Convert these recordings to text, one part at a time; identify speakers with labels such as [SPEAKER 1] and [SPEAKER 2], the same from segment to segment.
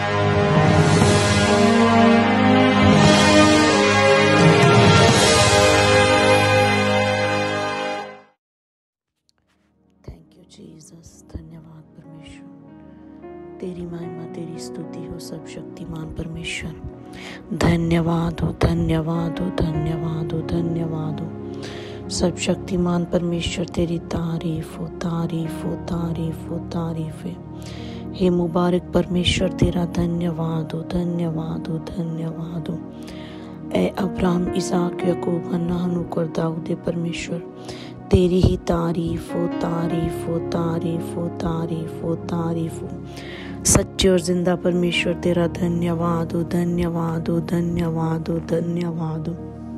[SPEAKER 1] Thank you Jesus. धन्यवाद परमेश्वर, तेरी महिमा तेरी स्तुति हो सब शक्तिमान परमेश्वर। धन्यवाद हो, धन्यवाद हो, धन्यवाद हो, धन्यवाद हो सब शक्तिमान परमेश्वर। तेरी तारीफ हो, तारीफ हो, तारीफ हो, तारीफ है। हे मुबारक परमेश्वर, तेरा धन्यवाद हो, धन्यवाद हो, धन्यवाद हो। ए अब्राहम, इसहाक, याकूब, हन्ना, हनूक और दाऊद परमेश्वर, तेरी ही तारीफ हो, तारीफ हो, तारीफ हो, तारीफ हो, तारीफ हो। सच्चे और जिंदा परमेश्वर, तेरा धन्यवाद हो, धन्यवाद हो, धन्यवाद हो, धन्यवाद हो।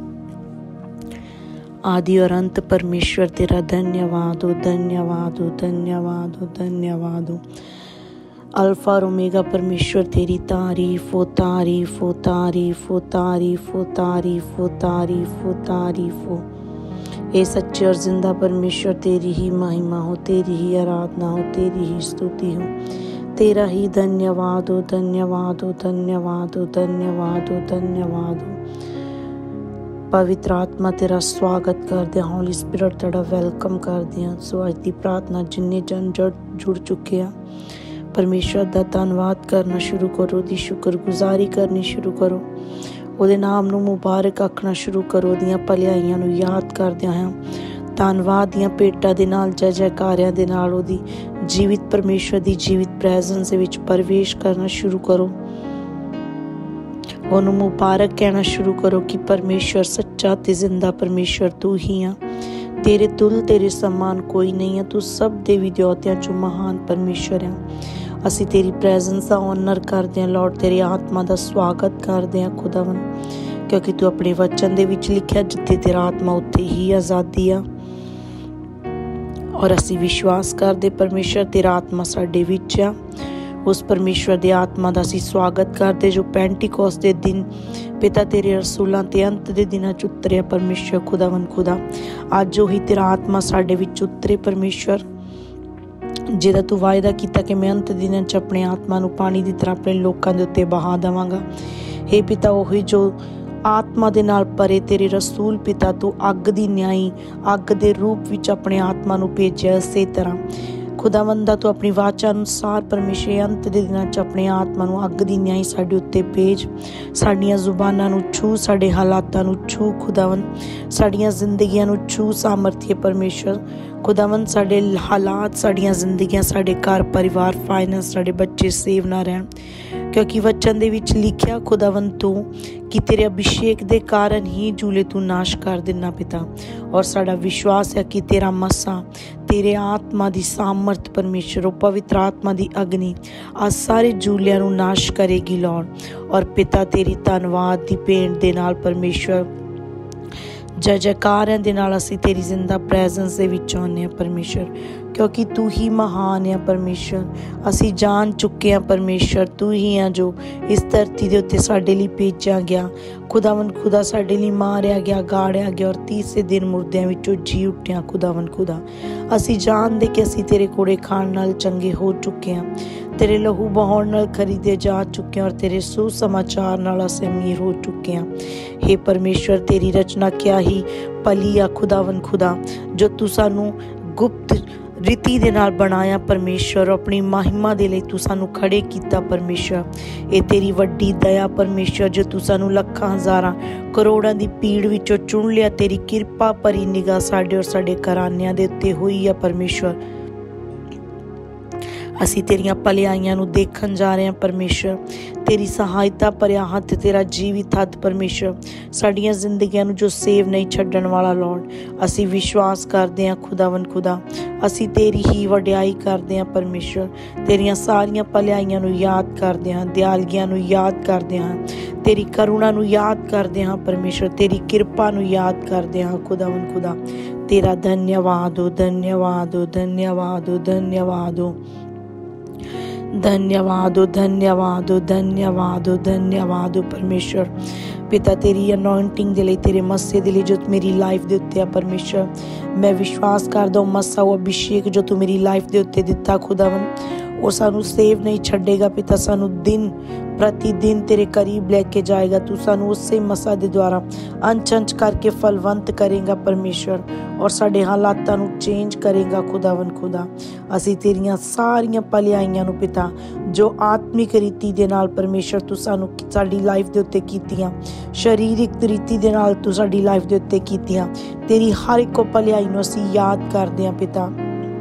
[SPEAKER 1] आदि और अंत परमेश्वर, तेरा धन्यवाद हो, धन्यवाद हो, धन्यवाद हो, धन्यवाद हो। अल्फा और ओमेगा परमेश्वर, तेरी तारीफ हो, तारीफ हो, तारीफ हो, तारीफ हो, तारीफ हो, तारीफ हो, तारीफ हो। हे सच्चे और जिंदा परमेश्वर, तेरी ही महिमा हो, तेरी ही आराधना हो, तेरी ही स्तुति हो, तेरा ही धन्यवाद हो, धन्यवाद हो, धन्यवाद हो, धन्यवाद हो, धन्यवाद हो। पवित्र आत्मा, तेरा स्वागत कर दिया। होली स्पिरिट, तेरा वेलकम कर दिया। सो आज की प्रार्थना जिन्ने जन जुड़ चुके हैं परमेश्वर दा धन्नवाद करना शुरू करो, दी शुक्रगुजारी करनी शुरू करो, ਉਹਦੇ ਨਾਮ ਨੂੰ ਮੁਬਾਰਕ ਆਖਣਾ ਸ਼ੁਰੂ ਕਰੋ, ਦੀਆਂ ਭਲਾਈਆਂ ਨੂੰ ਯਾਦ ਕਰਦਿਆਂ ਹਾਂ ਧੰਨਵਾਦ ਦੀਆਂ ਭੇਟਾਂ ਦੇ ਨਾਲ, ਜੈ ਜੈਕਾਰਿਆਂ ਦੇ ਨਾਲ ਉਹਦੀ ਜੀਵਿਤ ਪਰਮੇਸ਼ਵਰ ਦੀ ਜੀਵਿਤ ਪ੍ਰੈਜ਼ੈਂਸ ਦੇ ਵਿੱਚ ਪ੍ਰਵੇਸ਼ ਕਰਨਾ ਸ਼ੁਰੂ ਕਰੋ। ਉਹਨੂੰ ਮੁਬਾਰਕ ਕਹਿਣਾ ਸ਼ੁਰੂ ਕਰੋ ਕਿ ਪਰਮੇਸ਼ਵਰ ਸੱਚਾ ਤੇ ਜ਼ਿੰਦਾ ਪਰਮੇਸ਼ਵਰ ਤੂੰ ਹੀ ਆ, ਤੇਰੇ ਤੁਲ ਤੇਰੇ ਸਮਾਨ ਕੋਈ ਨਹੀਂ ਆ, ਤੂੰ ਸਭ ਦੇ ਵਿਦਿਆਤਿਆਂ ਚੋਂ ਮਹਾਨ ਪਰਮੇਸ਼ਵਰ ਆ। ਅਸੀਂ ਤੇਰੀ ਪ੍ਰੈਜ਼ੈਂਸ ਦਾ ਆਨਰ ਕਰਦੇ ਹਾਂ ਲਾਰਡ, ਤੇਰੀ ਆਤਮਾ ਦਾ ਸਵਾਗਤ ਕਰਦੇ ਹਾਂ ਖੁਦਾਵੰ, ਕਿਉਂਕਿ ਤੂੰ ਆਪਣੇ ਵਚਨ ਦੇ ਵਿੱਚ ਲਿਖਿਆ ਜਿੱਥੇ ਤੇਰਾ ਆਤਮਾ ਉੱਥੇ ਹੀ ਆਜ਼ਾਦੀ ਆ। ਔਰ ਅਸੀਂ ਵਿਸ਼ਵਾਸ ਕਰਦੇ ਪਰਮੇਸ਼ਰ ਤੇਰਾ ਆਤਮਾ ਸਾਡੇ ਵਿੱਚ ਆ। ਉਸ ਪਰਮੇਸ਼ਵਰ ਦੇ ਆਤਮਾ ਦਾ ਅਸੀਂ ਸਵਾਗਤ ਕਰਦੇ ਜੋ ਪੈਂਟੀਕੋਸਟ ਦੇ ਦਿਨ ਪਿਤਾ ਤੇਰੇ ਰਸੂਲਾਂ ਤੇ ਅੰਤ ਦੇ ਦਿਨਾਂ 'ਚ ਉਤਰਿਆ ਪਰਮੇਸ਼ਰ ਖੁਦਾਵੰ ਖੁਦਾ। ਅੱਜ ਉਹੀ ਤੇਰਾ ਆਤਮਾ ਸਾਡੇ ਵਿੱਚ ਉਤਰੇ ਪਰਮੇਸ਼ਰ, ਜਿਹਦਾ ਤੂੰ ਵਾਅਦਾ ਕੀਤਾ ਕਿ ਮੈਂ ਅੰਤ ਦਿਨਾਂ 'ਚ ਆਪਣੇ ਆਤਮਾ ਨੂੰ ਪਾਣੀ ਦੀ ਤਰ੍ਹਾਂ ਆਪਣੇ ਲੋਕਾਂ ਦੇ ਉੱਤੇ ਬਹਾ ਦੇਵਾਂਗਾ। ਹੇ ਪਿਤਾ, ਉਹੀ ਜੋ ਆਤਮਾ ਦੇ ਨਾਲ ਭਰੇ ਤੇਰੇ ਰਸੂਲ ਪਿਤਾ, ਤੂੰ ਅੱਗ ਦੀ ਨਿਆਈ, ਅੱਗ ਦੇ ਰੂਪ ਵਿੱਚ ਆਪਣੇ ਆਤਮਾ ਨੂੰ ਭੇਜਿਆ। ਇਸੇ ਤਰ੍ਹਾਂ ਖੁਦਾਵੰਦਾ ਤੂੰ ਆਪਣੀ ਵਾਚਾ ਅਨੁਸਾਰ ਪਰਮੇਸ਼ਰ ਅੰਤ ਦੇ ਦਿਨਾਂ 'ਚ ਆਪਣੇ ਆਤਮਾ ਨੂੰ ਅੱਗ ਦੀ ਨਿਆਈ ਸਾਡੇ ਉੱਤੇ ਭੇਜ। ਸਾਡੀਆਂ ਜ਼ੁਬਾਨਾਂ ਨੂੰ ਛੂ, ਸਾਡੇ ਹਾਲਾਤਾਂ ਨੂੰ ਛੂ ਖੁਦਾਵੰ, ਸਾਡੀਆਂ ਜ਼ਿੰਦਗੀਆਂ ਨੂੰ ਛੂ ਸਾਮਰਥੀ ਪਰਮੇਸ਼ਰ ਖੁਦਾਵੰ। ਸਾਡੇ ਹਾਲਾਤ, ਸਾਡੀਆਂ ਜ਼ਿੰਦਗੀਆਂ, ਸਾਡੇ ਘਰ ਪਰਿਵਾਰ, ਫਾਈਨੈਂਸ, ਸਾਡੇ ਬੱਚੇ ਸੇਵ ਨਾ ਰਹਿਣ, ਕਿਉਂਕਿ ਵਚਨ ਦੇ ਵਿੱਚ ਲਿਖਿਆ ਖੁਦਾਵੰ ਤੂੰ ਕਿ ਤੇਰੇ ਅਭਿਸ਼ੇਕ ਦੇ ਕਾਰਨ ਹੀ ਜੂਲੇ ਤੂੰ ਨਾਸ਼ ਕਰ ਦੇਣਾ ਪਿਤਾ। ਔਰ ਸਾਡਾ ਵਿਸ਼ਵਾਸ ਹੈ ਕਿ ਤੇਰਾ ਮਸਾ, ਤੇਰੇ ਆਤਮਾ ਦੀ ਸਾਮਰਥ ਪਰਮੇਸ਼ਰ, ਉਹ ਪਵਿੱਤਰ ਆਤਮਾ ਦੀ ਅਗਨੀ ਆ ਸਾਰੇ ਜੂਲਿਆਂ ਨੂੰ ਨਾਸ਼ ਕਰੇਗੀ ਲਾਰਡ। ਔਰ ਪਿਤਾ ਤੇਰੀ ਧੰਨਵਾਦ ਦੀ ਭੇਂਟ ਦੇ ਨਾਲ ਪਰਮੇਸ਼ਰ ਜੈ ਜੈਕਾਰਿਆਂ ਦੇ ਨਾਲ ਅਸੀਂ ਤੇਰੀ ਜ਼ਿੰਦਾ ਪ੍ਰੈਜ਼ੈਂਸ ਦੇ ਵਿੱਚ ਆਉਂਦੇ ਹਾਂ ਪਰਮੇਸ਼ਰ, ਕਿਉਂਕਿ ਤੂੰ ਹੀ ਮਹਾਨ ਹੈ ਪਰਮੇਸ਼ਰ। ਅਸੀਂ ਜਾਣ ਚੁੱਕੇ ਹਾਂ ਪਰਮੇਸ਼ਰ ਤੂੰ ਹੀ ਆ ਜੋ ਇਸ ਧਰਤੀ ਦੇ ਉੱਤੇ ਸਾਡੇ ਲਈ ਭੇਜਿਆ ਗਿਆ ਖੁਦਾਵੰ ਖੁਦਾ, ਸਾਡੇ ਲਈ ਮਾਰਿਆ ਗਿਆ, ਗਾੜਿਆ ਗਿਆ ਔਰ ਤੀਸਰੇ ਦਿਨ ਮੁਰਦਿਆਂ ਵਿੱਚੋਂ ਜੀ ਉੱਠਿਆ ਖੁਦਾਵੰ ਖੁਦਾ। ਅਸੀਂ ਜਾਣਦੇ ਕਿ ਅਸੀਂ ਤੇਰੇ ਕੋੜੇ ਖਾਣ ਨਾਲ ਚੰਗੇ ਹੋ ਚੁੱਕੇ ਹਾਂ, ਤੇਰੇ ਲਹੂ ਬਹਾਉਣ ਨਾਲ ਖਰੀਦੇ ਜਾ ਚੁੱਕੇ ਹਾਂ ਔਰ ਤੇਰੇ ਸੁਸਮਾਚਾਰ ਨਾਲ ਅਸੀਂ ਅਮੀਰ ਹੋ ਚੁੱਕੇ ਹਾਂ। ਹੇ ਪਰਮੇਸ਼ਵਰ, ਤੇਰੀ ਰਚਨਾ ਕਿਆ ਹੀ ਭਲੀ ਆ ਖੁਦਾਵੰ ਖੁਦਾ, ਜੋ ਤੂੰ ਸਾਨੂੰ ਗੁਪਤ ਰੀਤੀ ਦੇ ਨਾਲ ਬਣਾਇਆ ਪਰਮੇਸ਼ਵਰ, ਆਪਣੀ ਮਹਿਮਾ ਦੇ ਲਈ ਤੂੰ ਸਾਨੂੰ ਖੜੇ ਕੀਤਾ ਪਰਮੇਸ਼ਵਰ। ਇਹ ਤੇਰੀ ਵੱਡੀ ਦਇਆ ਪਰਮੇਸ਼ਵਰ, ਜੋ ਤੂੰ ਸਾਨੂੰ ਲੱਖਾਂ ਹਜ਼ਾਰਾਂ ਕਰੋੜਾਂ ਦੀ ਭੀੜ ਵਿੱਚੋਂ ਚੁਣ ਲਿਆ। ਤੇਰੀ ਕਿਰਪਾ ਭਰੀ ਨਿਗਾਹ ਸਾਡੇ ਔਰ ਸਾਡੇ ਘਰਾਨਿਆਂ ਦੇ ਉੱਤੇ ਹੋਈ ਆ ਪਰਮੇਸ਼ਵਰ। ਅਸੀਂ ਤੇਰੀਆਂ ਭਲਾਈਆਂ ਨੂੰ ਦੇਖਣ ਜਾ ਰਹੇ ਹਾਂ ਪਰਮੇਸ਼ਰ, ਤੇਰੀ ਸਹਾਇਤਾ ਭਰਿਆ ਹੱਥ, ਤੇਰਾ ਜੀਵਿਤ ਹੱਥ ਪਰਮੇਸ਼ਰ ਸਾਡੀਆਂ ਜ਼ਿੰਦਗੀਆਂ ਨੂੰ ਜੋ ਸੇਵ ਨਹੀਂ ਛੱਡਣ ਵਾਲਾ ਲਾਰਡ। ਅਸੀਂ ਵਿਸ਼ਵਾਸ ਕਰਦੇ ਹਾਂ ਖੁਦਾਵੰ ਖੁਦਾ, ਅਸੀਂ ਤੇਰੀ ਹੀ ਵਡਿਆਈ ਕਰਦੇ ਹਾਂ ਪਰਮੇਸ਼ਰ, ਤੇਰੀਆਂ ਸਾਰੀਆਂ ਭਲਾਈਆਂ ਨੂੰ ਯਾਦ ਕਰਦੇ ਹਾਂ, ਦਿਆਲਗੀਆਂ ਨੂੰ ਯਾਦ ਕਰਦੇ ਹਾਂ, ਤੇਰੀ ਕਰੁਣਾ ਨੂੰ ਯਾਦ ਕਰਦੇ ਹਾਂ ਪਰਮੇਸ਼ਰ, ਤੇਰੀ ਕਿਰਪਾ ਨੂੰ ਯਾਦ ਕਰਦੇ ਹਾਂ ਖੁਦਾਵੰ ਖੁਦਾ। ਤੇਰਾ ਧੰਨਵਾਦ ਹੋ, ਧੰਨਵਾਦ ਹੋ, ਧੰਨਵਾਦ ਹੋ, ਧੰਨਵਾਦ ਹੋ, ਧੰਨਵਾਦ ਹੋ, ਧੰਨਵਾਦ ਹੋ, ਧੰਨਵਾਦ ਹੋ, ਧੰਨਵਾਦ ਹੋ ਪਰਮੇਸ਼ਰ। ਪਿਤਾ ਤੇਰੀ ਅਨੋਇੰਟਿੰਗ ਦੇ ਲਈ, ਤੇਰੇ ਮੱਸੇ ਦੇ ਲਈ ਜੋ ਮੇਰੀ ਲਾਈਫ ਦੇ ਉੱਤੇ ਆ ਪਰਮੇਸ਼ਰ, ਮੈਂ ਵਿਸ਼ਵਾਸ ਕਰਦਾ ਉਹ ਮੱਸਾ, ਉਹ ਅਭਿਸ਼ੇਕ ਜੋ ਤੂੰ ਮੇਰੀ ਲਾਈਫ ਦੇ ਉੱਤੇ ਦਿੱਤਾ ਖੁਦਾਵੰ, वो सानू सेव नहीं छड्डेगा पिता, सानू दिन प्रति दिन तेरे करीब लेके जाएगा। तू सानू उससे मसा दे द्वारा अंच अंच करके फलवंत करेगा परमेश्वर, और साडे हालातां नू चेंज करेगा खुदावन खुदा। असी तेरियां सारियां भलाइयां नू पिता जो आत्मिक रीति दे नाल परमेश्वर तू सानू साडी लाइफ दे उत्ते कीतियां, शरीरिक रीति दे नाल तू साडी लाइफ दे उत्ते कीतियां, तेरी हर एक भलाई नू असी याद करदे हां पिता।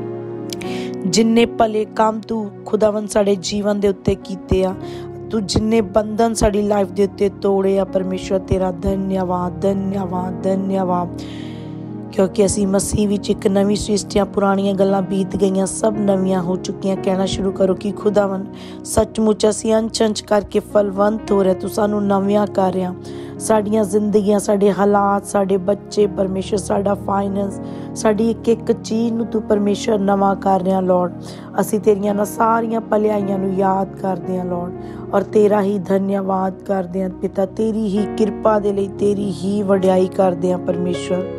[SPEAKER 1] जिन्ने भले काम तू खुदावन साडे जीवन दे उत्ते कीते आ, तू जिन्ने बंधन साडी लाइफ दे उत्ते तोड़े आ परमेश्वर, तेरा धन्यवाद धन्यवाद धन्यवाद। क्योंकि असी मसीह विच एक नवी सृष्टि, पुरानियां गल्लां बीत गईयां, सब नवियां हो चुकियां। कहना शुरू करो कि खुदावन सचमुच असी अंच अंच करके फलवंत हो रहे, तू सानू नवियां कर रहा। साडियां जिंदगियां, साडे हालात, साडे बच्चे परमेश्वर, साडा फाइनेंस, साडी एक एक चीज़ नू तू परमेश्वर नवा कर रहा लॉर्ड। असी तेरियां ना सारियां भलाइयां नू याद करदे हां लॉर्ड, और तेरा ही धन्यवाद करदे हां पिता। तेरी ही कृपा दे लई तेरी ही वडियाई करदे हां परमेश्वर।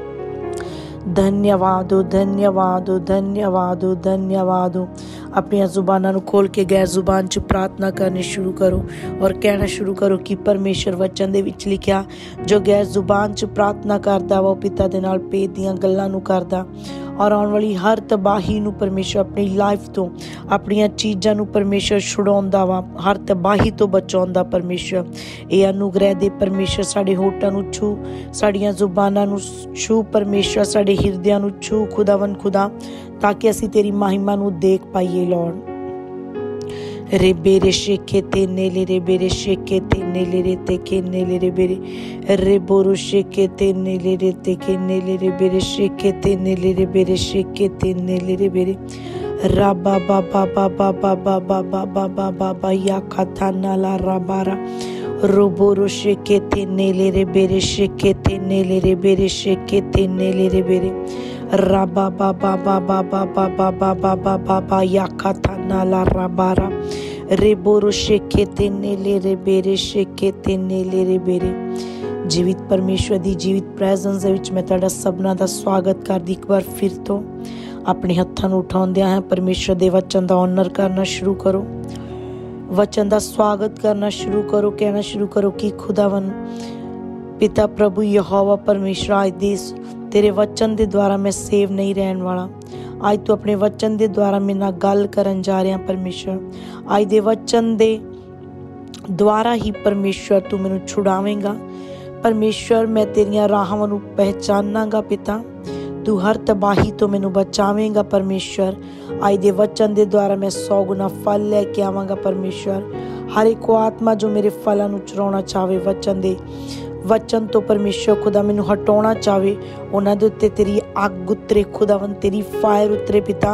[SPEAKER 1] धन्यवाद हो धन्यवाद हो धन्यवाद हो धन्यवाद हो। अपनी जुबाना नू खोल के गैर जुबान च प्रार्थना करनी शुरू करो और कहना शुरू करो कि परमेश्वर वचन दे विच लिखिया, जो गैर जुबान च प्रार्थना करदा वो पिता दे नाल भेद दियां गल्लां नू करदा, और आने वाली हर तबाही नू परमेश्वर अपनी लाइफ तो अपनी चीज़ां नू परमेश्वर छुड़ाउंदा वा, हर तबाही तो बचाउंदा परमेश्वर। ये अनुग्रह दे परमेश्वर, साडे होठां नू छू, साडियां जुबानां नू छू परमेश्वर, साडे हिरदियां नू छू खुदावन खुदा, ताकि असी तेरी महिमा नू देख पाइए लॉर्ड। रे बेरे शेखे ते नेले रे बेरे शेखे ते नेले रे ते के नेले रे बेरे रे बोरो शेखे ते नेले रे ते के नेले रे बेरे शेखे ते नेले रे बेरे शेखे ते नेले रे बेरे रा बा बा बा बा बा बा बा बा बा बा बा बा बा या खाता नाला रा बारा रो बोरो शेखे ते नेले रे बेरे शेखे ते नेले रे बेरे शेखे ते नेले रे बेरे रा बा बा बा बा बा बा बा बा बा बा बा बा बा या खाता नाला रा बारा रे बोरो शेखे ते नेले रे बेरे शेखे ते नेले रे बेरे। जीवित परमेश्वर दी जीवित प्रेजेंस दे विच मैं तुहाडा सबना दा स्वागत करदी एक बार फिर तो। अपने हत्थां नूं उठाउंदिआं है परमेश्वर दे वचन दा ऑनर करना शुरू करो, वचन दा स्वागत करना शुरू करो। कहना शुरू करो कि खुदावन पिता प्रभु यहोवा परमेश्वर, आज देश तेरे वचन दे द्वारा मैं सेव नहीं रहन वाला। आज तू अपने वचन दे द्वारा मेरे नाल गल करन जा रहा परमेश्वर। आज दे वचन दे द्वारा ही परमेश्वर तू मैनू छुड़ावेंगा परमेश्वर। मैं तेरियां राहां नू पहचानांगा पिता, तू हर तबाही तो मैनू बचावेंगा परमेश्वर। आज दे वचन दे द्वारा मैं 100 गुना फल लेके आवांगा परमेश्वर। हर एक आत्मा जो मेरे फलों नू चुराउणा चाहे वचन दे वचन तो परमेश्वर खुदा मैनू हटाउणा चाहे, उन्हां दे उत्ते तेरी अग उतरे खुदावन, तेरी फायर उतरे पिता,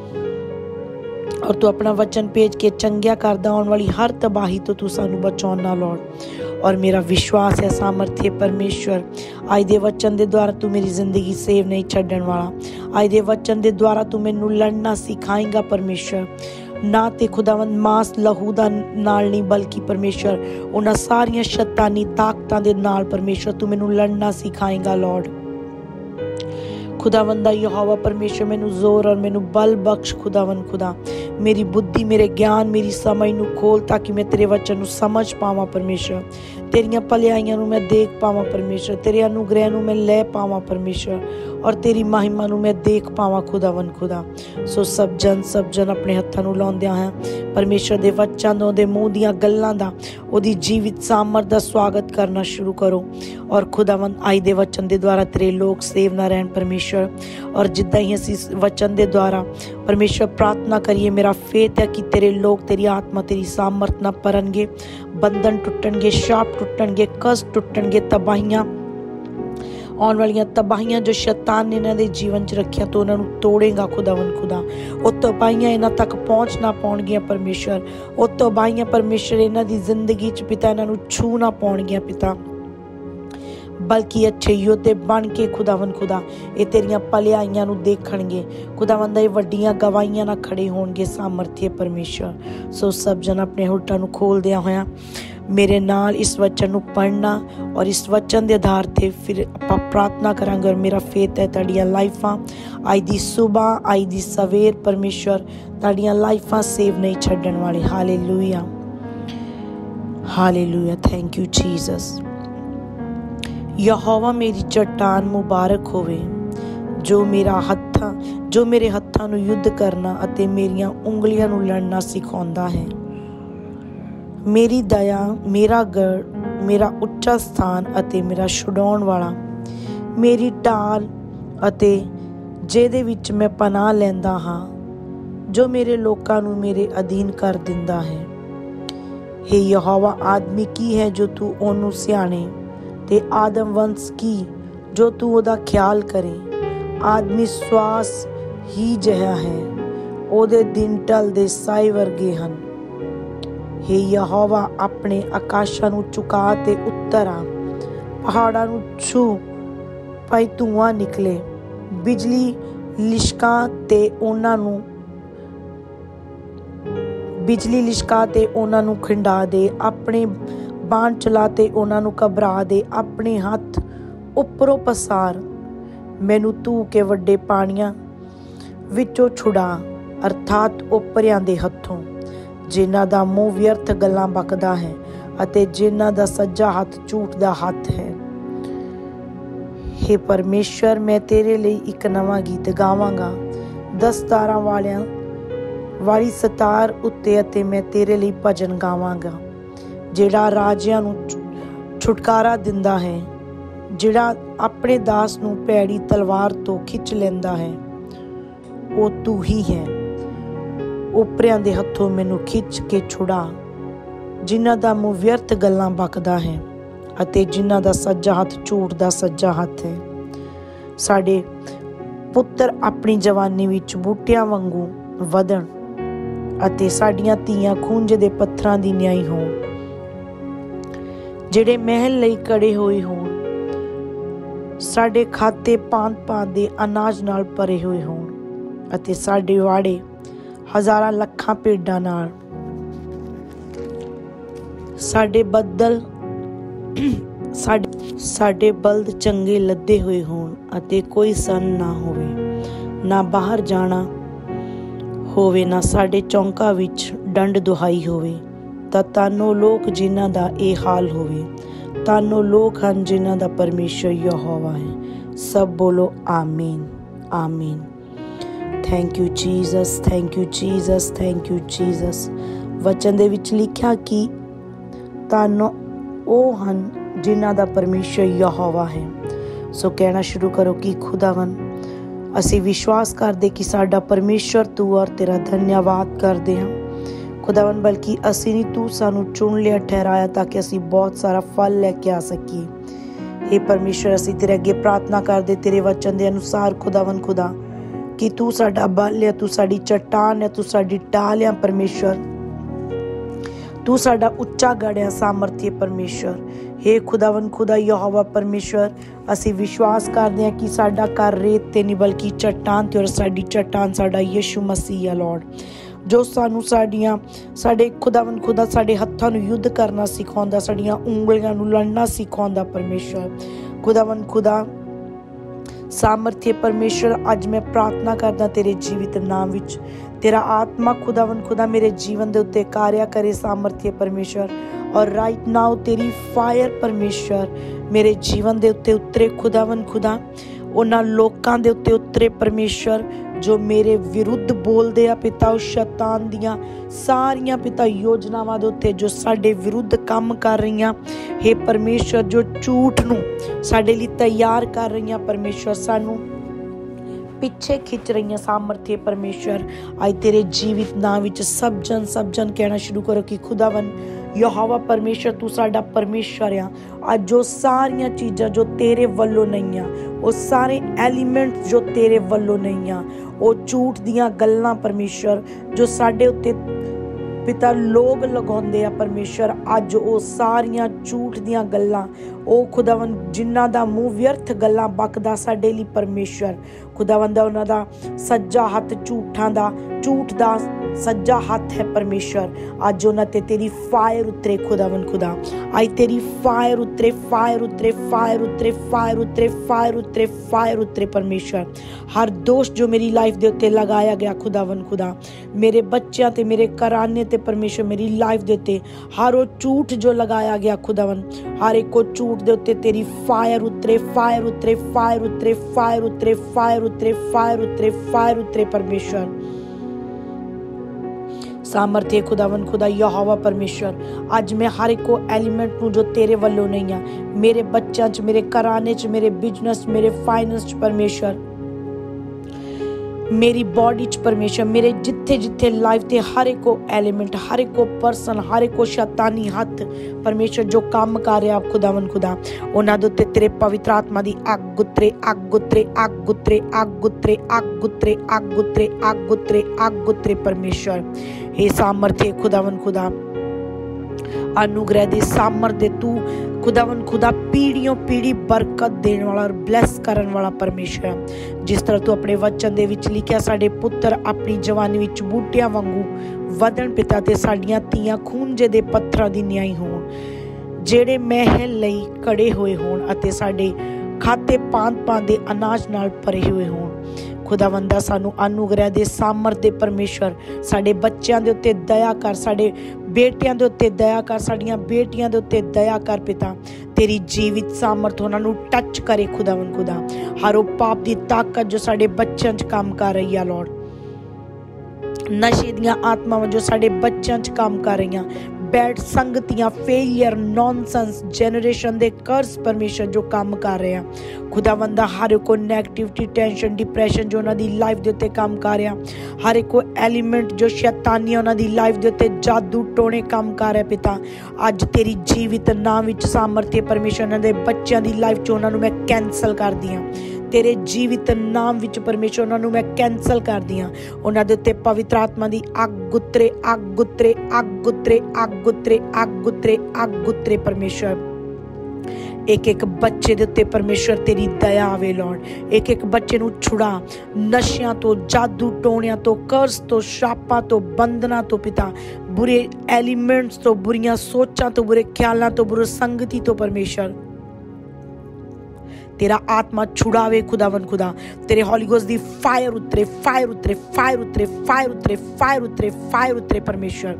[SPEAKER 1] और तू अपना वचन भेज के चंगिया करदा आने वाली हर तबाही तो तू सानू बचाउणा लॉर्ड। और मेरा विश्वास है सामर्थ्य परमेश्वर, आज दे वचन दे द्वारा तू मेरी जिंदगी सेव नहीं छड्डण वाला। आज दे वचन दे द्वारा तू मैनू लड़ना सिखाएगा परमेश्वर, ना ते खुदावन मांस लहू दा नाल नहीं बल्कि परमेश्वर उन्हां सारियां शैतानी ताकतां दे नाल परमेश्वर तू मैनू लड़ना सिखाएगा लॉर्ड। खुदावन दा यहोवा परमेश्वर मैनू जोर और मैनू बल बख्श खुदावन खुदा। मेरी बुद्धि, मेरे ज्ञान, मेरी समझ नू खोल ताकि मैं तेरे वचन नू समझ पावां परमेश्वर। तेरियां भलाइयां नू मैं देख पावां परमेश्वर, तेरे अनुग्रह नू मैं ले पावां परमेश्वर, और तेरी महिमा नू मैं देख पावां खुदावन खुदा। सो सब जन अपने हत्थां नू लाउंदिआं हैं परमेश्वर दे वचन दे ओहदे मूँह दियां गल्लां दा, ओहदी जीवित सामर्थ दा स्वागत करना शुरू करो। और खुदावन आज दे वचन दे द्वारा तेरे लोग सेव ना रहन परमेश्वर, और जिद्दां ही असीं वचन दे द्वारा परमेश्वर प्रार्थना करिए, मेरा फेथ है कि तेरे लोग तेरी आत्मा तेरी सामर्थ ना परनगे, बंधन टुटणगे, शाप टुटणगे, कष्ट टुटणगे, तबाहियां आने वाली तबाहियां जो शैतान ने इन्हां दे जीवन च रखिया तो उन्हां नू तोड़ेगा खुदावन खुदा। वो तबाहियां इन्हां तक पहुँच ना पाउणगियां परमेश्वर, वो तबाहियां परमेश्वर इन्हां दी जिंदगी च पिता इन्हां नू छू ना पाउणगियां पिता, बल्कि अच्छे योद्धे बन के खुदावन खुदा ये तेरियां भलाइयां नू देखणगे खुदावन दा वड्डियां गवाहियां ना खड़े होणगे सामर्थ्य परमेश्वर। सो सब जन अपने होठां नू खोलदिया होया मेरे नाल इस वचन नू पढ़ना, और इस वचन के आधार ते फिर आपां प्रार्थना करांगे। और मेरा फेथ है तुहाडीआं लाइफां अज दी सुबह, अज दी सवेर परमेश्वर ਤੁਹਾਡੀਆਂ ਲਾਈਫਾਂ ਸੇਵ ਨਹੀਂ ਛੱਡਣ ਵਾਲੇ। Hallelujah, hallelujah, thank you Jesus. ਯਹੋਵਾ ਮੇਰੀ ਚਟਾਨ ਮੁਬਾਰਕ ਹੋਵੇ, ਜੋ ਮੇਰੇ ਹੱਥਾਂ ਨੂੰ ਯੁੱਧ ਕਰਨਾ ਅਤੇ ਮੇਰੀਆਂ ਉਂਗਲੀਆਂ ਨੂੰ ਲੜਨਾ ਸਿਖਾਉਂਦਾ ਹੈ। ਮੇਰੀ ਦਇਆ, ਮੇਰਾ ਗੜ, ਮੇਰਾ ਉੱਚਾ ਸਥਾਨ ਅਤੇ ਮੇਰਾ ਛੁਡਾਉਣ ਵਾਲਾ, ਮੇਰੀ ਢਾਲ ਅਤੇ ਜਿਹਦੇ ਵਿੱਚ ਮੈਂ ਪਨਾਹ ਲੈਂਦਾ ਹਾਂ, ਜੋ ਮੇਰੇ ਲੋਕਾਂ ਨੂੰ ਮੇਰੇ ਅਧੀਨ ਕਰ ਦਿੰਦਾ ਹੈ। ਹੇ ਯਹੋਵਾ, ਆਦਮੀ ਕੀ ਹੈ ਜੋ ਤੂੰ ਉਹਨੂੰ ਸਿਆਣੇ, ਤੇ ਆਦਮ ਵੰਸ਼ ਕੀ ਜੋ ਤੂੰ ਉਹਦਾ ਖਿਆਲ ਕਰੇ। ਆਦਮੀ ਸਵਾਸ ਹੀ ਜਿਹਾ ਹੈ, ਉਹਦੇ ਦਿਨ ਢਲਦੇ ਸਾਏ ਵਰਗੇ ਹਨ। ਹੇ ਯਹੋਵਾ, ਆਪਣੇ ਆਕਾਸ਼ਾਂ ਨੂੰ ਝੁਕਾ ਤੇ ਉੱਤਰ ਆ, ਪਹਾੜਾਂ ਨੂੰ ਛੂ ਭਾਈ ਧੂੰਆਂ ਨਿਕਲੇ। ਬਿਜਲੀ ਲਿਸ਼ਕਾ ਤੇ ਉਹਨਾਂ ਨੂੰ ਖਿੰਡਾ ਦੇ, ਆਪਣੇ ਬਾਣ ਚਲਾ ਤੇ ਉਹਨਾਂ ਨੂੰ ਘਬਰਾ ਦੇ। ਆਪਣੇ ਹੱਥ ਉੱਪਰੋਂ ਪਸਾਰ, ਮੈਨੂੰ ਧੂ ਕੇ ਵੱਡੇ ਪਾਣੀਆਂ ਵਿੱਚੋਂ ਛੁਡਾ, ਅਰਥਾਤ ਓਪਰਿਆਂ ਦੇ ਹੱਥੋਂ, ਜਿਨ੍ਹਾਂ ਦਾ ਮੂੰਹ ਵਿਅਰਥ ਗੱਲਾਂ ਬਕਦਾ ਹੈ ਅਤੇ ਜਿਨ੍ਹਾਂ ਦਾ ਸੱਜਾ ਹੱਥ ਝੂਠ ਦਾ ਹੱਥ ਹੈ। ਹੇ ਪਰਮੇਸ਼ਰ, ਮੈਂ ਤੇਰੇ ਲਈ ਇੱਕ ਨਵਾਂ ਗੀਤ ਗਾਵਾਂਗਾ, 10 ਤਾਰਾਂ ਵਾਲੀ ਸਤਾਰ ਉੱਤੇ, ਅਤੇ ਮੈਂ ਤੇਰੇ ਲਈ ਭਜਨ ਗਾਵਾਂਗਾ। ਜਿਹੜਾ ਰਾਜਿਆਂ ਨੂੰ ਛੁਟਕਾਰਾ ਦਿੰਦਾ ਹੈ, ਜਿਹੜਾ ਆਪਣੇ ਦਾਸ ਨੂੰ ਭੈੜੀ ਤਲਵਾਰ ਤੋਂ ਖਿੱਚ ਲੈਂਦਾ ਹੈ, ਉਹ ਤੂੰ ਹੀ ਹੈ। ਓਪਰਿਆਂ ਦੇ ਹੱਥੋਂ ਮੈਨੂੰ ਖਿੱਚ ਕੇ ਛੁਡਾ, ਜਿਨ੍ਹਾਂ ਦਾ ਮੂੰਹ ਵਿਅਰਥ ਗੱਲਾਂ ਬਕਦਾ ਹੈ ਅਤੇ ਜਿਨ੍ਹਾਂ ਦਾ ਸੱਜਾ ਹੱਥ ਝੂਠ ਦਾ ਸੱਜਾ ਹੱਥ ਹੈ। ਸਾਡੇ ਪੁੱਤਰ ਆਪਣੀ ਜਵਾਨੀ ਵਿੱਚ ਬੂਟਿਆਂ ਵਾਂਗੂ ਵਧਣ ਅਤੇ ਸਾਡੀਆਂ ਧੀਆਂ ਖੂੰਜ ਦੇ ਪੱਥਰਾਂ ਦੀ ਨਿਆਈ ਹੋਣ, ਜਿਹੜੇ ਮਹਿਲ ਲਈ ਕੜੇ ਹੋਏ ਹੋਣ। ਸਾਡੇ ਖਾਤੇ ਭਾਂਤ ਦੇ ਅਨਾਜ ਨਾਲ ਭਰੇ ਹੋਏ ਹੋਣ ਅਤੇ ਸਾਡੇ ਵਾੜੇ ਹਜ਼ਾਰਾਂ ਲੱਖਾਂ ਭੇਡਾਂ ਨਾਲ। ਸਾਡੇ ਬਲਦ ਚੰਗੇ ਲੱਦੇ ਹੋਏ ਹੋਣ ਅਤੇ ਕੋਈ ਸੰਨ ਨਾ ਹੋਵੇ, ਨਾ ਬਾਹਰ ਜਾਣਾ ਹੋਵੇ, ਨਾ ਸਾਡੇ ਚੌਂਕਾਂ ਵਿੱਚ ਡੰਡ ਦੁਹਾਈ ਹੋਵੇ। ਤਾਂ ਤਾਨੋ ਲੋਕ ਜਿਨ੍ਹਾਂ ਦਾ ਇਹ ਹਾਲ ਹੋਵੇ, ਤਾਨੋ ਲੋਕ ਹਨ ਜਿਨ੍ਹਾਂ ਦਾ ਪਰਮੇਸ਼ਰ ਯਹੋਵਾ ਹੈ। ਸਭ ਬੋਲੋ ਆਮੀਨ, ਆਮੀਨ। Thank you Jesus, thank you Jesus, thank you Jesus. ਵਚਨ ਦੇ ਵਿੱਚ ਲਿਖਿਆ ਕਿ ਤਾਨੋ ਉਹ ਹਨ ਜਿਨ੍ਹਾਂ ਦਾ ਪਰਮੇਸ਼ਰ ਯਹੋਵਾ ਹੈ। ਸੋ ਕਹਿਣਾ ਸ਼ੁਰੂ ਕਰੋ ਕਿ ਖੁਦਾਵੰ, ਅਸੀਂ ਵਿਸ਼ਵਾਸ ਕਰਦੇ ਕਿ ਸਾਡਾ ਪਰਮੇਸ਼ਰ ਤੂੰ, ਔਰ ਤੇਰਾ ਧੰਨਵਾਦ ਕਰਦੇ ਹਾਂ ਖੁਦਾਵੰ। ਬਲਕਿ ਅਸੀਂ ਨਹੀਂ, ਤੂੰ ਸਾਨੂੰ ਚੁਣ ਲਿਆ, ਠਹਿਰਾਇਆ ਤਾਂ ਕਿ ਅਸੀਂ ਬਹੁਤ ਸਾਰਾ ਫਲ ਲੈ ਕੇ ਆ ਸਕੀਏ। हे ਪਰਮੇਸ਼ਰ, ਅਸੀਂ ਤੇਰੇ ਅੱਗੇ ਪ੍ਰਾਰਥਨਾ ਕਰਦੇ ਤੇਰੇ ਵਚਨ ਦੇ ਅਨੁਸਾਰ ਖੁਦਾਵੰ ਖੁਦਾ, ਕਿ ਤੂੰ ਸਾਡਾ ਬਲ ਹੈ, ਤੂੰ ਸਾਡੀ ਚਟਾਨ ਹੈ, ਤੂੰ ਸਾਡੀ ਢਾਲ ਹੈ ਪਰਮੇਸ਼ਰ। ਤੂੰ ਸਾਡਾ ਉੱਚਾ ਗੜ੍ਹ ਹੈ, ਸਾਮਰਥੀ ਪਰਮੇਸ਼ਰ। हे ਖੁਦਾਵੰ ਖੁਦਾ ਯਹੋਵਾ ਪਰਮੇਸ਼ਰ, ਅਸੀਂ ਵਿਸ਼ਵਾਸ ਕਰਦੇ ਹਾਂ ਕਿ ਸਾਡਾ ਘਰ ਰੇਤ ਤੇ ਨਹੀਂ ਬਲਕਿ ਚਟਾਨ ਤੇ, ਔਰ ਸਾਡੀ ਚਟਾਨ ਸਾਡਾ ਯਿਸੂ ਮਸੀਹ ਹੈ ਲਾਰਡ, ਜੋ ਸਾਡੇ ਖੁਦਾਵੰ ਖੁਦਾ ਸਾਡੇ ਹੱਥਾਂ ਨੂੰ ਯੁੱਧ ਕਰਨਾ ਸਿਖਾਉਂਦਾ, ਸਾਡੀਆਂ ਉਂਗਲੀਆਂ ਨੂੰ ਲੜਨਾ ਸਿਖਾਉਂਦਾ ਪਰਮੇਸ਼ਰ। ਖੁਦਾਵੰ ਖੁਦਾ ਸਾਮਰਥੀ ਪਰਮੇਸ਼ਰ, ਅੱਜ ਮੈਂ ਪ੍ਰਾਰਥਨਾ ਕਰਦਾ ਤੇਰੇ ਜੀਵਿਤ ਨਾਮ ਵਿੱਚ, ਤੇਰਾ ਆਤਮਾ ਖੁਦਾਵੰ ਖੁਦਾ ਮੇਰੇ ਜੀਵਨ ਦੇ ਉੱਤੇ ਕਾਰਿਆ ਕਰੇ ਸਾਮਰਥੀ ਪਰਮੇਸ਼ਰ। ਔਰ ਰਾਈਟ ਨਾਓ ਤੇਰੀ ਫਾਇਰ ਪਰਮੇਸ਼ਰ ਮੇਰੇ ਜੀਵਨ ਦੇ ਉੱਤੇ ਉਤਰੇ ਖੁਦਾਵੰ ਖੁਦਾ, ਉਹਨਾਂ ਲੋਕਾਂ ਦੇ ਉੱਤੇ ਉਤਰੇ ਪਰਮੇਸ਼ਰ ਜੋ ਮੇਰੇ ਵਿਰੁੱਧ ਬੋਲਦੇ ਆ ਪਿਤਾ, ਉਸ ਸ਼ੈਤਾਨ ਦੀਆਂ ਸਾਰੀਆਂ ਪਿਤਾ ਯੋਜਨਾਵਾਂ ਦੇ ਉੱਤੇ ਜੋ ਸਾਡੇ ਵਿਰੁੱਧ ਕੰਮ ਕਰ ਰਹੀਆਂ हे ਪਰਮੇਸ਼ਰ, ਜੋ ਝੂਠ ਨੂੰ ਸਾਡੇ ਲਈ ਤਿਆਰ ਕਰ ਰਹੀਆਂ ਪਰਮੇਸ਼ਰ, ਸਾਨੂੰ ਪਿੱਛੇ ਖਿੱਚ ਰਹੀਆਂ ਸਾਮਰਥੀ ਪਰਮੇਸ਼ਰ। ਅੱਜ ਤੇਰੇ ਜੀਵਿਤ ਨਾਮ ਵਿੱਚ ਸਭ ਜਨ ਕਹਿਣਾ ਸ਼ੁਰੂ ਕਰੋ ਕਿ ਖੁਦਾਵੰ ਯਹੋਵਾ ਪਰਮੇਸ਼ਰ, ਤੂੰ ਸਾਡਾ ਪਰਮੇਸ਼ਰ ਆ। ਅੱਜ ਜੋ ਸਾਰੀਆਂ ਚੀਜ਼ਾਂ ਜੋ ਤੇਰੇ ਵੱਲੋਂ ਨਹੀਂ ਆ, ਉਹ ਸਾਰੇ ਐਲੀਮੈਂਟ ਜੋ ਤੇਰੇ ਵੱਲੋਂ ਨਹੀਂ ਆ, ਉਹ ਝੂਠ ਦੀਆਂ ਗੱਲਾਂ ਪਰਮੇਸ਼ਰ ਜੋ ਸਾਡੇ ਉੱਤੇ ਪਿਤਾ ਲੋਕ ਲਗਾਉਂਦੇ ਆ ਪਰਮੇਸ਼ਰ, ਅੱਜ ਉਹ ਸਾਰੀਆਂ ਝੂਠ ਦੀਆਂ ਗੱਲਾਂ, ਉਹ ਖੁਦਾਵੰ ਜਿਨ੍ਹਾਂ ਦਾ ਮੂੰਹ ਵਿਅਰਥ ਗੱਲਾਂ ਬਕਦਾ ਸਾਡੇ ਲਈ ਪਰਮੇਸ਼ਰ, ਖੁਦਾਵੰ ਦਾ ਉਹਨਾਂ ਦਾ ਸੱਜਾ ਹੱਥ ਝੂਠ ਦਾ सज्जा हाथ है परमेश्वर। अज उन्हां ते तेरी फायर उतरे खुदावन खुदा, अज तेरी फायर उतरे, फायर उतरे, फायर उतरे, फायर उतरे, फायर उतरे, फायर उतरे परमेश्वर। हर दोष जो मेरी लाइफ दे उत्ते लगाया गया खुदावन खुदा, मेरे बच्चों ते मेरे घराने ते परमेश्वर मेरी लाइफ दे उत्ते हर वो झूठ जो लगाया गया खुदावन, हर एक को झूठ दे उत्ते तेरी फायर उतरे, फायर उतरे, फायर उतरे, फायर उतरे, फायर उतरे, फायर उतरे, फायर उतरे परमेश्वर। सामर्थ्य खुदावन खुदा यहोवा परमेश्वर, अज मैं हर एक को एलीमेंट नूं जो तेरे वल्लों नहीं आ, मेरे बच्चों च, मेरे घराने च, मेरे बिजनेस, मेरे फाइनेंस च परमेश्वर, मेरी बॉडी च परमेश्वर, मेरे जिथे जिथे लाइफ के हर एक को एलीमेंट, हर एक को पर्सन, हर एक को शैतानी हथ परमेश्वर जो काम कर रहा खुदावन खुदा, उन्हां दे उत्ते तेरे पवित्र आत्मा दी अग उतरे, अग उतरे, अग उतरे, अग उतरे, अग उतरे, अग उतरे, अग उतरे, अग उतरे परमेश्वर। हे सामर्थ्य खुदावन खुदा, अनुग्रह दे, सामर्थ दे, तू खुदावन खुदा पीढ़ियों पीढ़ी बरकत देने वाला और ब्लैस करने वाला परमेश्वर है। जिस तरह तू अपने वचन दे विच लिखिया, साडे पुत्र अपनी जवानी विच बूटियां वांगू वधन पिता, ते साडियां धीआं खूंजे दे पत्थरां दी न्याई होण, जेड़े महल लई कड़े होए होण अते साडे खाते पांत दे अनाज नाल भरे हुए होण। खुदावंदा सानू अनुग्रह दे, सामर्थ दे परमेश्वर, साडे बच्चों दे उत्ते दया कर, साडे बेटियां दे उत्ते दया कर, साडियां बेटियां दे उत्ते दया कर पिता। तेरी जीवित सामर्थ उन्हां नू टच करे खुदावन खुदा, हर वो पाप दी ताकत जो साडे बच्चों च काम कर रही है लॉर्ड, नशे दियां आत्मावां जो साडे बच्चों च काम कर रही, बैड संगतियां, फेलियर, नॉनसेंस, जनरेशन दे कर्स परमेश्वर जो काम कर रहे हैं खुदावंदा, हर एक को नेगेटिविटी, टेंशन, डिप्रेशन जो उन्हां दी लाइफ दे उत्ते काम कर रहा, हर एक को एलीमेंट जो शैतानी उन्हां दी लाइफ दे उत्ते जादू टोने काम कर रहा पिता, अज तेरी जीवित नाम विच सामर्थ्य परमेश्वर उन्हां दे बच्चों दी लाइफ चों उन्हां नूं मैं कैंसल कर दियां, तेरे जीवित नाम विच परमेश्वर उन्हां नूं मैं कैंसल कर दियां, उन्हां दे उत्ते पवित्र आत्मा दी अग उतरे, अग उतरे, अग उतरे, अग उतरे, अग उतरे, अग उतरे परमेश्वर। एक एक बच्चे दे उत्ते परमेश्वर तेरी दया आवे लॉर्ड, एक एक बच्चे नूं छुड़ा नशियां तो, जादू टोणियां तो, कर्स तो, श्रापां तो, बंधनां तो पिता, बुरे एलीमेंट्स तो, बुरियां सोचां तो, बुरे ख्यालां तो, बुरी संगति तो परमेश्वर तेरा आत्मा छुड़ावे खुदावन खुदा, तेरे हॉली गोस्ट दी फायर उतरे, फायर उतरे, फायर उतरे, फायर उतरे, फायर उतरे, फायर उतरे परमेश्वर।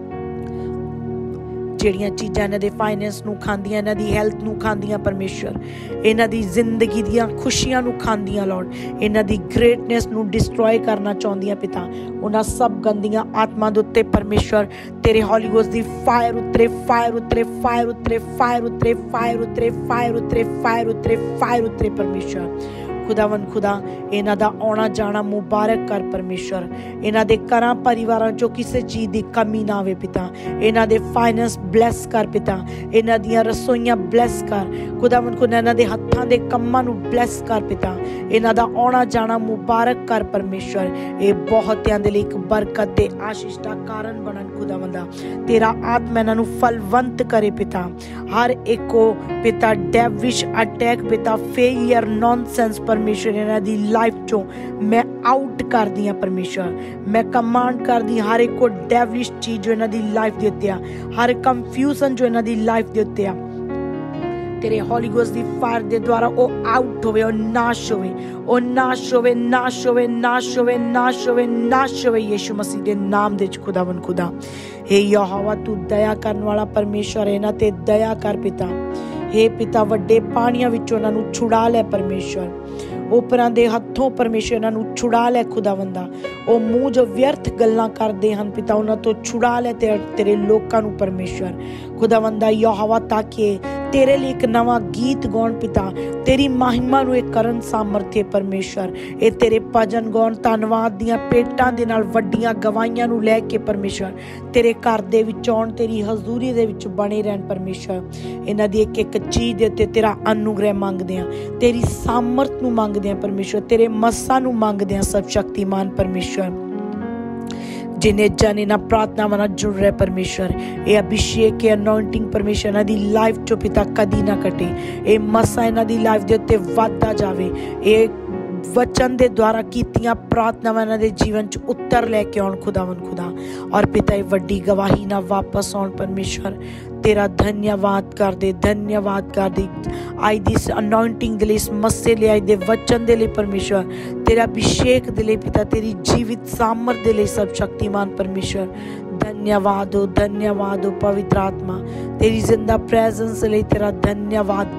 [SPEAKER 1] ਜਿਹੜੀਆਂ ਚੀਜ਼ਾਂ ਇਹਨਾਂ ਦੇ ਫਾਈਨੈਂਸ ਨੂੰ ਖਾਂਦੀਆਂ, ਇਹਨਾਂ ਦੀ ਹੈਲਥ ਨੂੰ ਖਾਂਦੀਆਂ ਪਰਮੇਸ਼ਵਰ, ਇਹਨਾਂ ਦੀ ਜ਼ਿੰਦਗੀ ਦੀਆਂ ਖੁਸ਼ੀਆਂ ਨੂੰ ਖਾਂਦੀਆਂ ਲੌਰਡ, ਇਹਨਾਂ ਦੀ ਗ੍ਰੇਟਨੈਸ ਨੂੰ ਡਿਸਟਰੋਏ ਕਰਨਾ ਚਾਹੁੰਦੀਆਂ ਪਿਤਾ, ਉਹਨਾਂ ਸਭ ਗੰਦੀਆਂ ਆਤਮਾ ਦੇ ਉੱਤੇ ਪਰਮੇਸ਼ਵਰ ਤੇਰੇ ਹੌਲੀ ਗੋਸਟ ਦੀ ਫਾਇਰ ਉਤਰੇ, ਫਾਇਰ ਉਤਰੇ, ਫਾਇਰ ਉਤਰੇ, ਫਾਇਰ ਉਤਰੇ, ਫਾਇਰ ਉਤਰੇ, ਫਾਇਰ ਉਤਰੇ, ਫਾਇਰ ਉਤਰੇ, ਫਾਇਰ ਉਤਰੇ ਪਰਮੇਸ਼ਵਰ। खुदावन खुदा इन्हां दा आना जाना मुबारक कर परमेश्वर, इन्हां दे घरां परिवारां चों किसी चीज़ की कमी ना आवे पिता, इन्हां दे फाइनेंस ब्लैस कर पिता, इन्हां दियां रसोईयां ब्लैस कर खुदावन खुदा, इन्हां दे हत्थां दे कम्मां नूं ब्लैस कर पिता, इन्हां दा आना जाना मुबारक कर परमेश्वर। ये बहुतियां दे लई इक बरकत ते आशीष दा कारण बनन खुदावंदा, तेरा आत्मा इन्हां नूं फलवंत करे पिता, हर एक को पिता डेविश अटैक पिता, फेलियर, नॉनसेंस परमेश्वर इन्हां दी लाइफ चों मैं आउट कर दियां परमेश्वर, मैं कमांड कर दी हर एक को डेविलिश चीज जो इन्हां दी लाइफ दे उत्ते आ, हर कंफ्यूजन जो इन्हां दी लाइफ दे उत्ते आ, तेरे हॉली गोस्ट दी फायर दे द्वारा ओ आउट होवे, ओ नाश होवे, ओ नाश होवे, नाश होवे, नाश होवे, नाश होवे, नाश होवे यीशु मसीह दे नाम दे खुदावन खुदा। हे यहोवा तू दया करने वाला परमेश्वर, इन्हां ते दया कर पिता, हे पिता वड्डे पानियां विचों इन्हां नूं छुड़ा लै परमेश्वर, उपरां दे हत्थों परमेश्वर इन्हां नूं छुड़ा लै खुदावंदा, ओ मूँह जो व्यर्थ गल्लां करदे हन पिता उन्हां तो छुड़ा लै तेरे लोकां नूं परमेश्वर खुदावंदा यहोवा, ताकि तेरे लिए एक नवा गीत गाउण पिता, तेरी महिमा नूं एक करन सामर्थ्य परमेश्वर, ये तेरे भजन गाउण धन्नवाद दियां पेटां दे नाल वड्डियां गवाहियां नूं लै के परमेश्वर तेरे घर दे विच आउण, तेरी हजूरी दे विच बने रहन परमेश्वर। इन्हां दी एक एक चीज़ दे उत्ते तेरा अनुग्रह मंगदे आ, तेरी सामर्थ नूं मंगदे आ परमेश्वर, तेरे मस्सा नूं मंगदे आ सब शक्तिमान परमेश्वर। जिन्हें जाने ना प्रार्थनावां नाल जुड़ रहे परमेश्वर, ये अभिषेक के अनॉइंटिंग परमेश्वर इन्हां दी लाइफ चो पिता कदी ना कटे, ये मसा इन्हां दी लाइफ दे उत्ते वधदा जावे, ये वचन दे द्वारा कीतियां प्रार्थनावां इन्हां दे जीवन च उत्तर लेके आउण खुदावन खुदा। और पिता ये वड्डी गवाही ना वापस आउण परमेश्वर, तेरा धन्यवाद कर दे आई दिस अनॉइंटिंग दे लई, इस मस्से ले आई दे वचन दे लई परमेश्वर, तेरा अभिषेक दे लई पिता, तेरी जीवित सामर्थ दे लई सब शक्तिमान परमेश्वर। धन्यवाद हो पवित्र आत्मा, तेरी जिंदा प्रेजेंस लिए तेरा धन्यवाद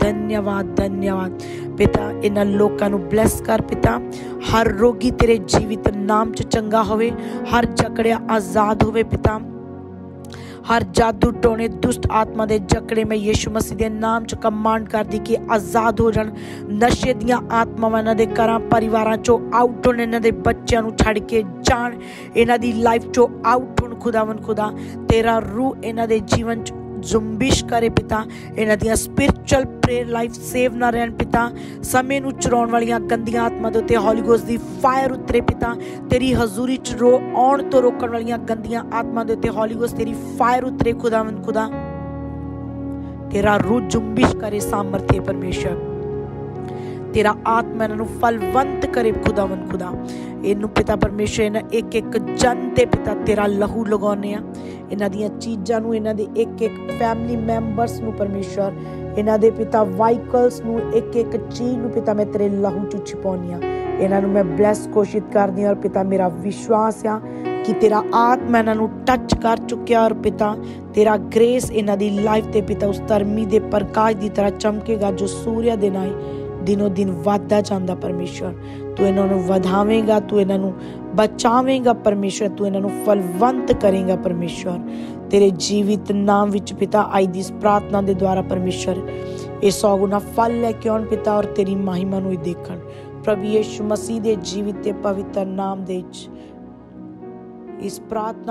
[SPEAKER 1] पिता। इन्हां लोकां नूं ब्लैस कर पिता, हर रोगी तेरे जीवित नाम च चंगा होवे, हर जकड़िया आजाद होवे पिता, हर जादू टोने दुष्ट आत्मा दे जकड़े में यीशु मसीह दे नाम च कमांड कर दी कि आजाद हो जान। नशे दियां आत्मावां इन्हां दे घरां परिवारां चों आउट होण, इन्हां दे बच्चियां नूं छड्ड के जाण, इन्हां दी लाइफ चों आउट होण खुदावन खुदा। तेरा रूह इन्हां दे जीवन च जुम्बिश करे पिता, इन्हां दियां स्पिरिचुअल प्रेयर लाइफ सेव ना रहन पिता। समय नूं चुराउण वालियां गंदियां आत्मा दे उत्ते हॉली गोस्ट दी फायर उतरे पिता, तेरी हजूरी च आउण तो रोकण वालियां गंदियां आत्मा दे उत्ते हॉली गोस्ट तेरी फायर उतरे खुदावन खुदा। तेरा रूह जुम्बिश करे सामर्थ्य परमेश्वर, तेरा आत्मा इन्हां नूं फलवंत करे खुदावन खुदा। इनू पिता परमेश्वर इन्हां एक एक जन ते पिता तेरा लहू लगाउने आ, इन्हां दियां चीज़ां नूं, इन्हां दे एक एक फैमिली मैंबर्स नूं परमेश्वर, इन्हां दे पिता वाइकल्स नूं, एक एक चीज़ नूं पिता मैं तेरे लहू च छिपाउनी आ। इन्हां नूं मैं ब्लैस घोषित करदी और पिता मेरा विश्वास आ कि तेरा आत्मा इन्हां नूं टच कर चुकिया और पिता तेरा ग्रेस इन्हां दी लाइफ ते पिता उस धर्मी दे प्रकाश दी तरह चमकेगा जो सूर्य दिन आए दिनों दिन वादा जांदा परमेश्वर। तू इन्हां नूं वधावेगा, तू इन्हां नूं बचावेगा परमेश्वर, तू इन्हां नूं फलवंत करेगा परमेश्वर। तेरे जीवित नाम विच पिता आई दिस प्रार्थना दे द्वारा परमेश्वर ये 100 गुना फल लेके आउण पिता और तेरी महिमा नूं देखण प्रभु यीशु मसीह दे जीवित ते पवित्र नाम दे इस प्रार्थना